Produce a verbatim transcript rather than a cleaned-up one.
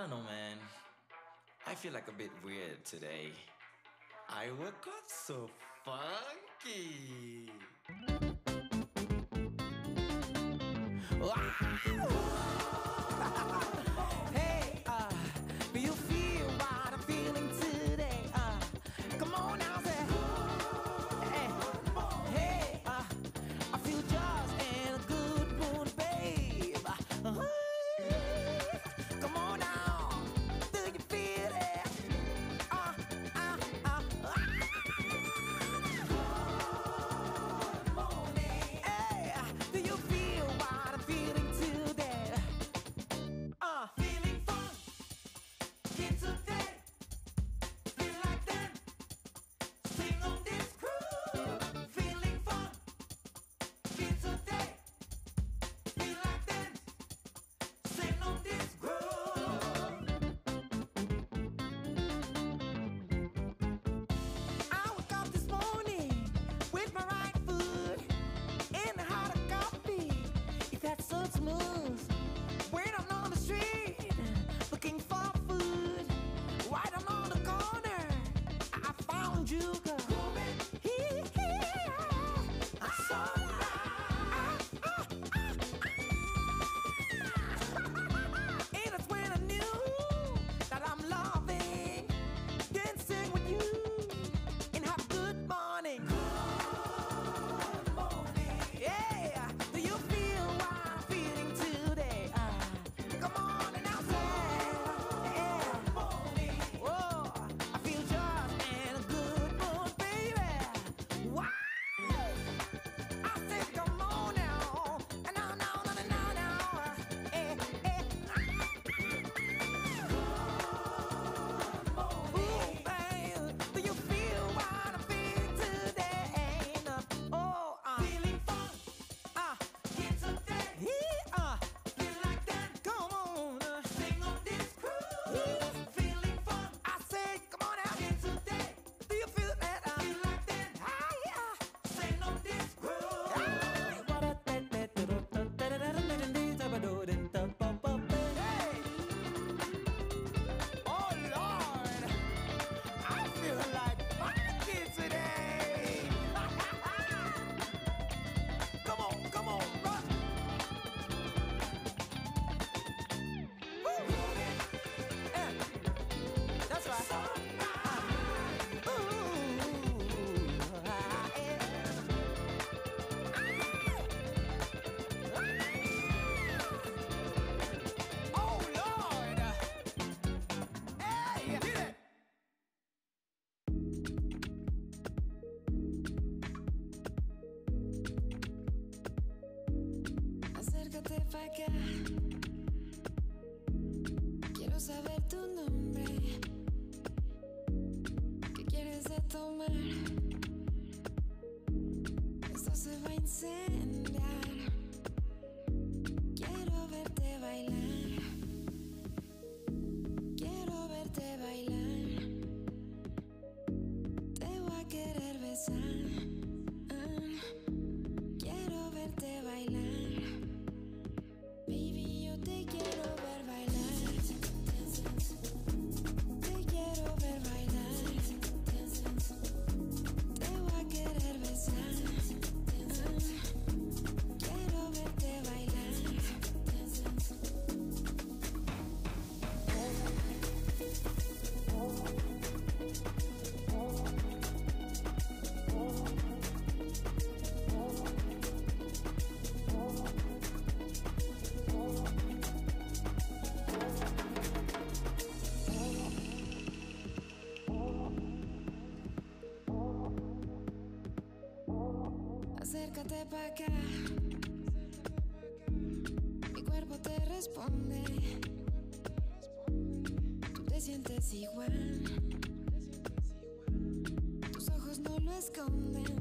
don't know, man. I feel like a bit weird today. I woke up so funky. Hey, uh, do you feel what I'm feeling today? Uh, come on now, say. Hey, hey, uh, I feel just in a good mood, babe. Uh, come on now, do you feel it? Uh, uh, uh, uh. Good morning. Hey, do you feel what I'm feeling today? Uh, feeling fun, get today, feel like that, sing on this groove. Feeling fun, get today, feel like that, sing on this groove. I woke up this morning with my right foot in the hot coffee. It felt so smooth. When I'm on the street looking for food, right on the corner, I found you, girl. Here, here, I saw that. And that's when I knew that I'm loving dancing with you and have a good morning. Good morning. Yeah, do you feel what I'm feeling today? Uh, come on and I'll say, yeah. Whoa, I feel just in a good mood, baby. Wow. I said, come on now, and now, now, now, now, now, eh, eh. Ooh, babe, do you feel what I'm feeling today? Oh, uh, feeling fun, uh, get today, yeah, uh, feel like that. Come on, uh, sing on this groove. Feeling fun, I said, come on out, get today. Do you feel that? Uh, feel like that, ah, yeah, sing on this groove. Hey. Oh Lord, I feel like funky today. Come on, come on, rock. Woo. Yeah, that's right. Ooh, ah, yeah. Oh Lord, hey, hit it. Acércate pa' acá. Quiero saber tu nombre. ¿Qué quieres de tomar? Esto se va a incendiar. Quiero verte bailar. Quiero verte bailar. Te voy a querer besar. Ah, quiero verte bailar. Baby, yo te quiero ver bailar. Te quiero ver bailar. Te voy a querer besar. Ah, quiero verte bailar. Acércate pa' acá. Mi cuerpo te responde. Tú te sientes igual. Tus ojos no lo esconden.